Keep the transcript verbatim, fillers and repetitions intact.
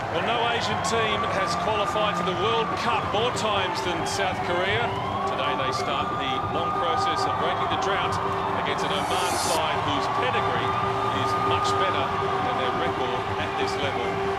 Well, no Asian team has qualified for the World Cup more times than South Korea. Today they start the long process of breaking the drought against an Oman side whose pedigree is much better than their record at this level.